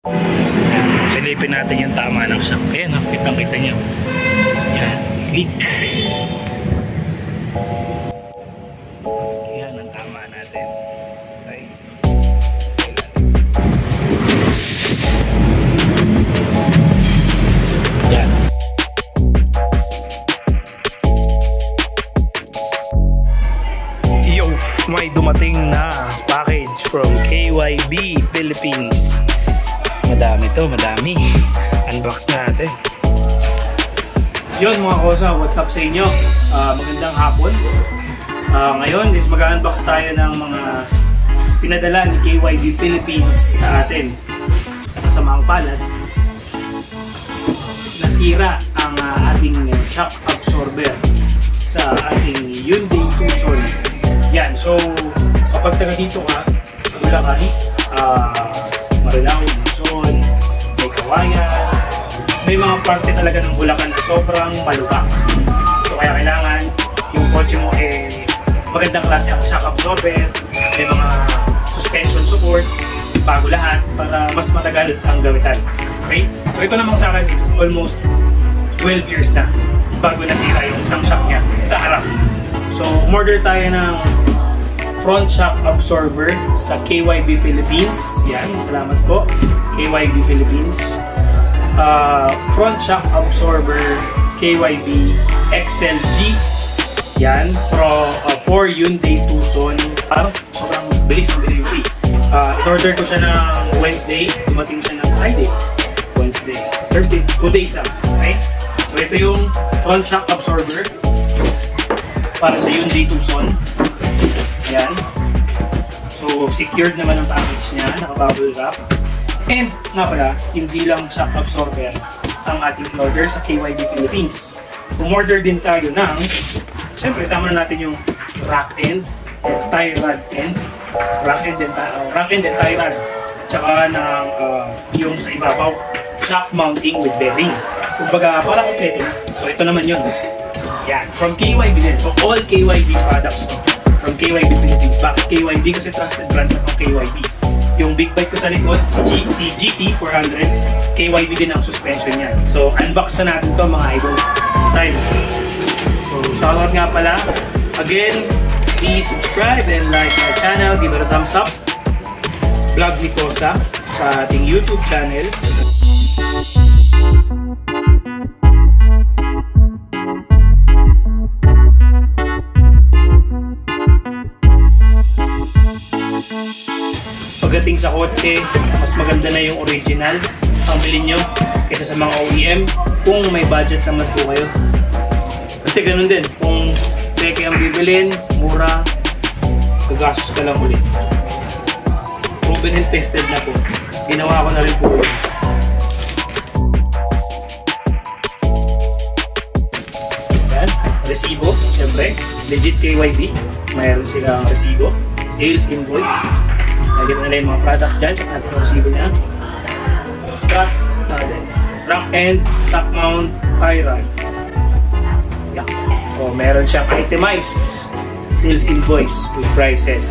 Ayan, silipin natin yung tama ng shock. Ayan, kitang-kita nyo. Ayan, leak. Ayan, ang tama natin. Okay. Ayan. Yo, may dumating na package from KYB Philippines. Madami to, madami. Unbox natin. Yun mga kosa, what's up sa inyo? Magandang hapon. Ngayon is mag-unbox tayo ng mga pinadala ni KYB Philippines sa atin. Sa kasamaang palad, nasira ang ating shock absorber sa ating Hyundai Tucson. Yan, so kapag taga dito ka sa Bulacan, Marilao, Luzon, may Kawayan, may mga parte talaga ng Bulacan na sobrang malubak. So kaya kailangan yung kotse mo magandang klase ang shock absorber, may mga suspension support, bago lahat para mas matagal ang gamitan. Okay? So ito namang sa akin is almost 12 years na bago nasira yung isang shock niya sa harap. So umorder tayo ng front shock absorber sa KYB Philippines. Yan, salamat po KYB Philippines. Front shock absorber KYB XLG. Yan, for Hyundai Tucson. Sobrang bilis ng delivery. In-order ko siya ng Wednesday, dumating siya ng Friday, Wednesday, Thursday, 2 days lang. Okay? So ito yung front shock absorber para sa Hyundai Tucson. Yan. So, secured naman ang package niya, naka-bubble wrap. And, nga pala, hindi lang shock absorber ang ating order sa KYB Philippines. Umorder din tayo ng, syempre, sama na natin yung rack end, tie rod end, rack end and tie rod. Tsaka ng yung sa ibabaw, shock mounting with bearing. Kumbaga, para kompleto na. So, ito naman yun. Yan. From KYB din. So, all KYB products from KYB Philippines. Bakit KYB? Kasi trusted brand ng KYB. Yung big bike ko sa likod, si GT400, KYB din ang suspension niya. So, unbox na natin to mga idol. Time. So, shoutout nga pala. Again, please subscribe and like my channel. Give it a thumbs up. Vlog ni Kosa sa ating YouTube channel. Pagdating sa kotse, mas maganda na yung original ang bilhin nyo kaysa sa mga OEM kung may budget naman po kayo. Kasi ganun din, kung peke ang bibilin, mura, gagastos ka lang ulit. Proven and tested na po. Ginawa ko na rin po yun. Yan, resibo, syempre, legit KYB. Mayroon silang resibo, sales invoice. Lagyan nila yung mga products dyan. Check natin yung resibo niya. Strap natin. Rack end, stock mount, tie rod. Yeah. So, meron siyang itemized sales invoice with prices.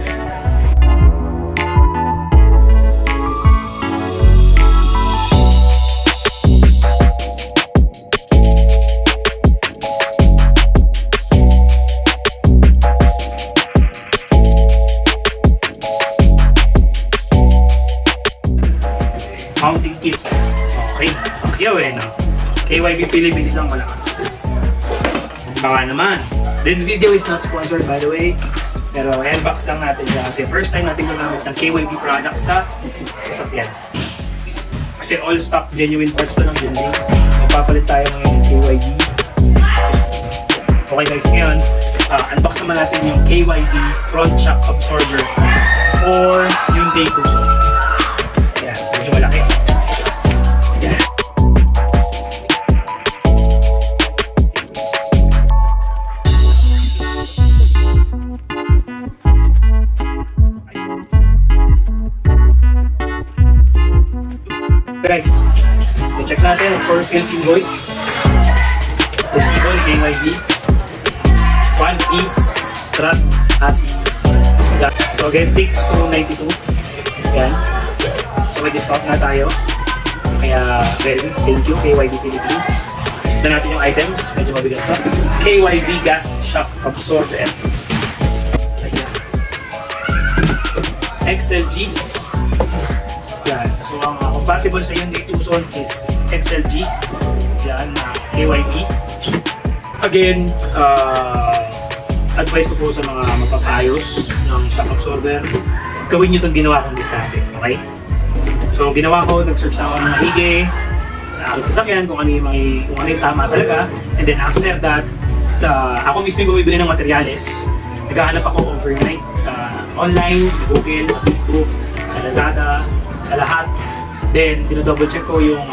Mounting kit. Okay. Pakyaw no? KYB Philippines lang malakas. Baka naman. This video is not sponsored by the way. Pero unbox lang natin siya kasi first time natin gumamit ng KYB products sa sasakyan. Kasi all stock genuine parts to ng Hyundai. Magpapalit tayo ng KYB. Okay guys, ngayon unbox naman natin yung KYB front shock absorber for Hyundai Tucson. Yan, medyo malaki. Yan. Guys, so check natin ang first sales invoice. Resibo ni KYB. One piece strap asi. So again 6 to 92. Yan. So may discount na tayo. Kaya very good. Thank you KYB Philippines. Tignan natin yung items. Medyo mabigat pa. KYB gas shock absorber. Ayan. XLG. Yan. So ang compatible sa Hyundai Tucson is XLG. Yan na KYB. Again, advice ko po sa mga mapapayos ng shock absorber, gawin nyo itong ginawa kong diskarte, okay? So, ginawa ko, nag-search ako ng maigi sa aking sasakyan kung ano yung tama talaga. And then after that, ako mismo yung bumibili ng materyales. Naghahanap ako overnight sa online, sa Google, sa Facebook, sa Lazada, sa lahat. Then, dinodouble check ko yung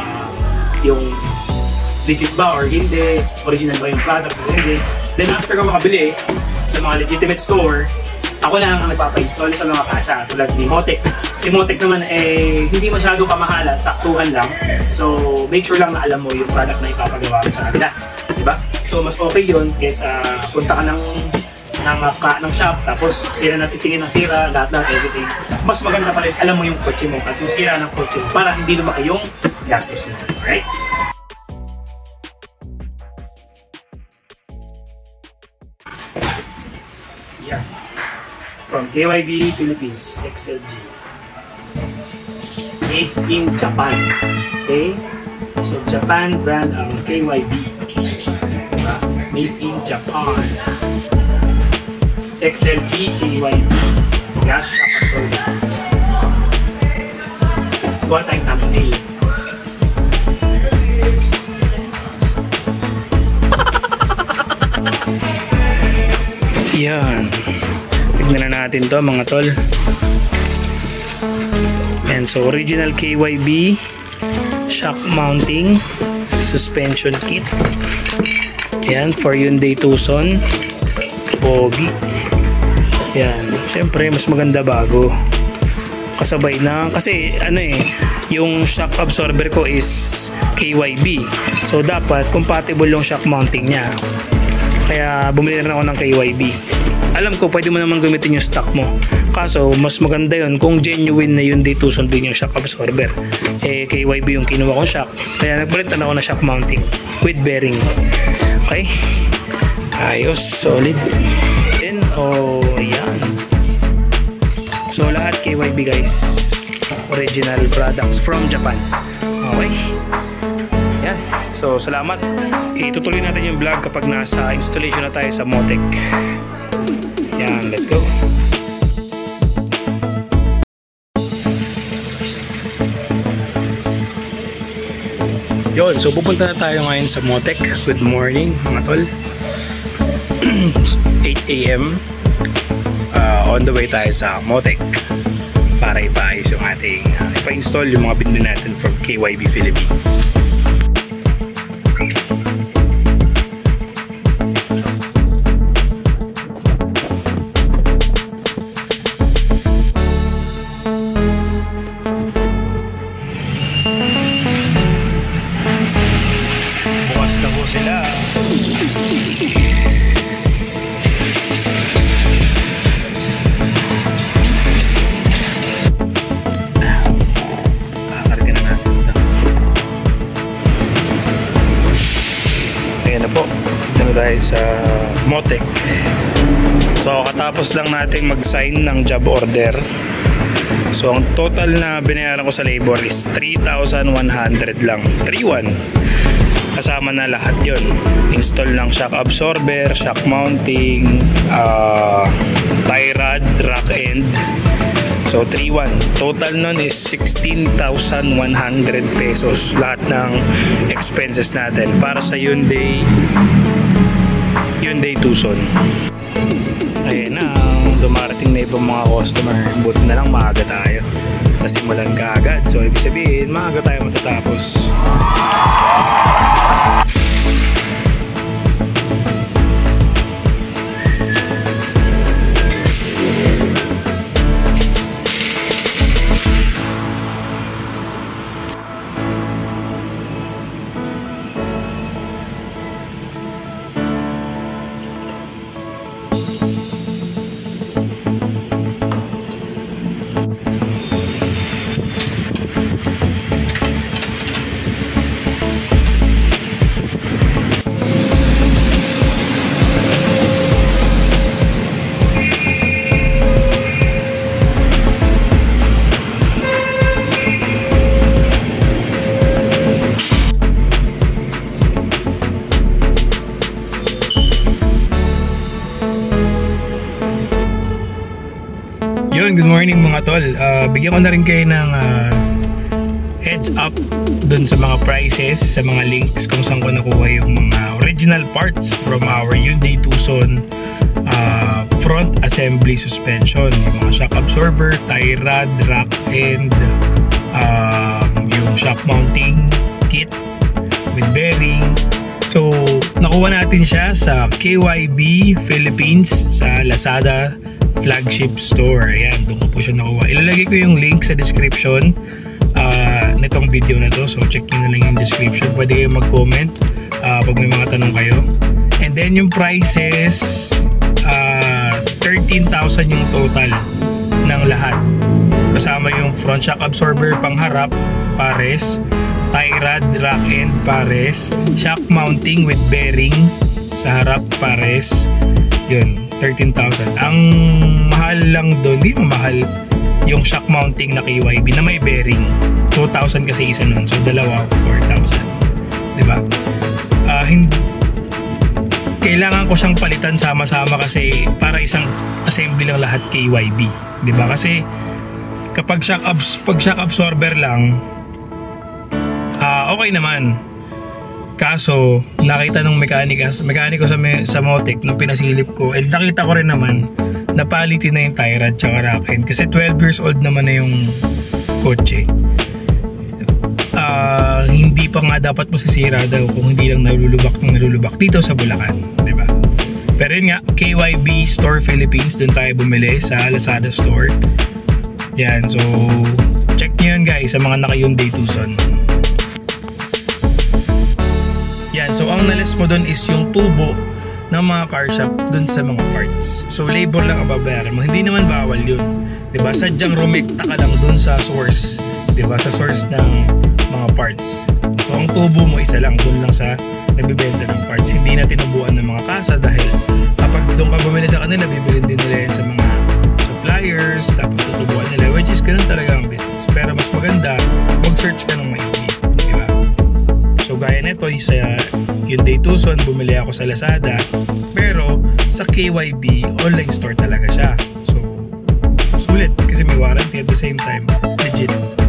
legit ba or hindi, original ba yung product or hindi. Then after ko makabili sa mga legitimate store, ako lang ang nagpapa-install sa mga kasa tulad ni Motec. Si Motec naman hindi masyado kamahalan, saktuhan lang. So make sure lang na alam mo yung product na ipapagawa mo sa kanila, diba? So mas okay yun kaysa punta ka ng shop tapos sira na titingin ng sira, lahat everything. Mas maganda pa rin alam mo yung kotse mo at yung sira ng kotse mo para hindi lumaki yung gastos mo. Alright? Yeah. From KYB Philippines, XLG. Made in Japan. Okay? So, Japan brand ang KYB. Made in Japan. XLG KYB. Gas shock absorber. Gawa tayong thumbnail. Yan. Tignan na natin to mga tol. And so original KYB shock mounting suspension kit. Yan for Hyundai Tucson. Pogi. Yan. Siyempre mas maganda bago. Kasabay na kasi yung shock absorber ko is KYB. So dapat compatible yung shock mounting niya. Kaya bumili na ako ng KYB. Alam ko pwede mo naman gamitin yung stock mo. Kaso mas maganda yun kung genuine na Hyundai Tucson din yung shock absorber. KYB yung kinuha kong shock. Kaya nagpalit na ako ng shock mounting with bearing. Okay? Ayos, solid. Then, yan. So lahat KYB guys. Original products from Japan. Okay? Yan. So salamat. Itutuloy natin yung vlog kapag nasa installation na tayo sa Motec. Yan, let's go. Yun, so pupunta na tayo ngayon sa Motec. Good morning mga tol. 8 AM. On the way tayo sa Motec para ipaayos yung ating ipa-install yung mga binili natin from KYB Philippines. Bukas na po sila. Guys, Motec. So katapos lang natin mag-sign ng job order. So ang total na binayaran ko sa labor is 3,100 lang. 3,100. Kasama na lahat yon. Install ng shock absorber, shock mounting, tie rod, rack end. So 3,100. Total nun is 16,100 pesos. Lahat ng expenses natin para sa Hyundai Tucson. Ayun na, dumarating na ibang mga customer. Buti na lang maaga tayo. Nasimulan ka agad. So ibig sabihin, maaga tayo matatapos. tol, bigyan ko na rin kayo ng heads up dun sa mga prices, sa mga links kung saan ko nakuha yung mga original parts from our Hyundai Tucson front assembly suspension, yung mga shock absorber, tie rod, rack and yung shock mounting kit with bearing. So nakuha natin siya sa KYB Philippines sa Lazada flagship store. Ayan, doon ko po siya nakuha. Ilalagay ko yung link sa description nitong video na to, so check nyo na lang yung description. Pwede kayo mag-comment pag may mga tanong kayo. And then yung prices, 13,000 yung total ng lahat, kasama yung front shock absorber pang harap pares, tie rod, rack end pares, shock mounting with bearing sa harap pares. Yun, 13,000. Ang mahal lang doon, di mamahal, yung shock mounting na KYB na may bearing. 2,000 kasi isa nun, so dalawa 4,000, diba? Kailangan ko siyang palitan sama-sama kasi para isang assembly lang lahat KYB, diba? Kasi kapag shock absorber lang, okay naman. Kaso nakita ng mekaniko sa Motec nung pinasilip ko, and nakita ko rin naman napalitin na yung tie rod tsaka rack end kasi 12 years old naman na yung kotse. Hindi pa nga dapat masisira daw kung hindi lang nalulubak dito sa Bulacan, diba? Pero yun nga, KYB Store Philippines, dun tayo bumili sa Lazada Store. Yan, so check nyo yun guys sa mga naka Hyundai Tucson. Yan, so ang nalis mo dun is yung tubo ng mga car shop dun sa mga parts. So labor lang ang babayaran mo, hindi naman bawal yun, diba? Sadyang rumekta ka lang dun sa source, diba? Sa source ng mga parts. So ang tubo mo isa lang, dun lang sa nagbibenta ng parts. Hindi na tinubuan ng mga kasa dahil kapag doon ka bumili sa kanila, bibilin din nila sa mga suppliers, tapos tutubuan nila, which is ganun talaga ang business. Pero mas maganda, mag-search ka ng maigi, diba? So gaya nito, sa Hyundai Tucson, bumili ako sa Lazada, pero sa KYB, online store talaga siya. So sulit, kasi may warranty at the same time, legit.